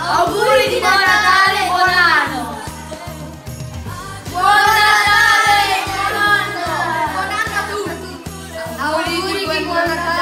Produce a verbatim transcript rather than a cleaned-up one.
Auguri di buon Natale e buon anno! Buon Natale e buon anno! Buon anno a tutti! Auguri di buon Natale!